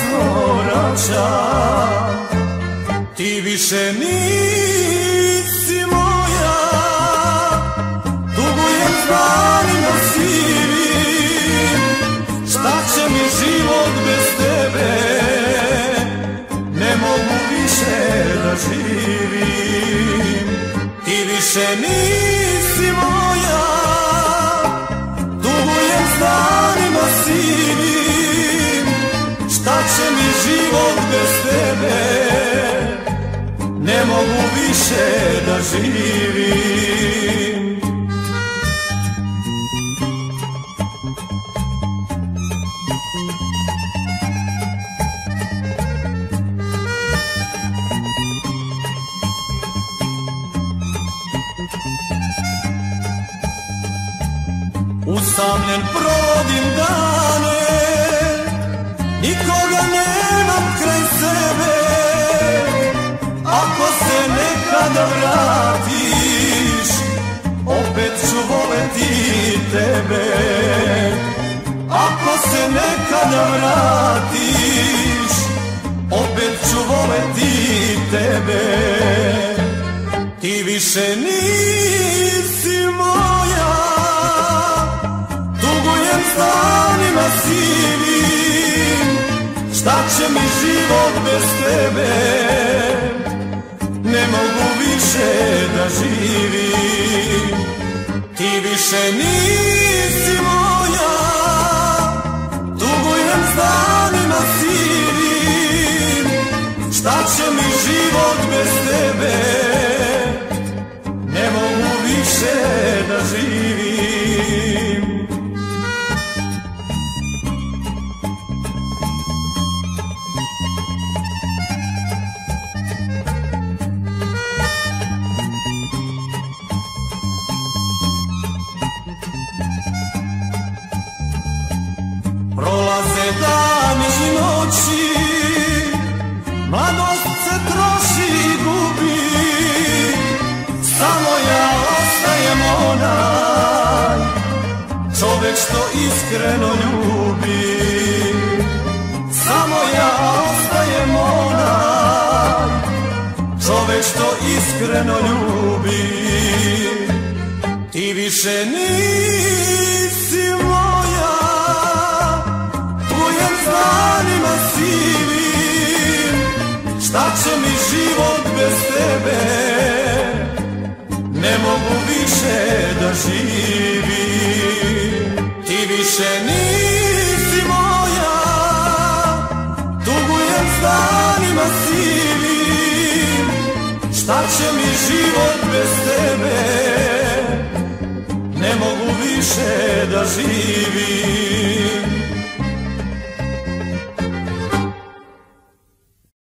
kasno vraćam. Ti više nisi moja, tugujem danima sivim. Šta će mi život bez tebe, ne mogu više da živim. Ti više nisi moja, tugujem danima sivim. Šta će mi život bez tebe, ne mogu više da živim. Usamljen provodim dane, nikoga nemam kraj sebe. Ako se nekada vratiš, opet ću voleti tebe. Ako se nekada vratiš, opet ću voleti tebe. Ti više nisi moja, tugujem danima sivim. Šta će mi život bez tebe, ne mogu više da živim. Ti više nisi moja, tugujem danima sivim. Šta će mi život bez tebe, ne mogu više da živim. Prolaze dani i noći, mladost se troši i gubi. Samo ja ostajem onaj čovek što iskreno ljubi. Samo ja ostajem onaj čovek što iskreno ljubi. Ti više nisi moja, tugujem danima sivim. Šta će mi život bez tebe, ne mogu više da živim. Ti više nisi moja, tugujem danima sivim. Šta će mi život bez tebe, ne mogu više da živim.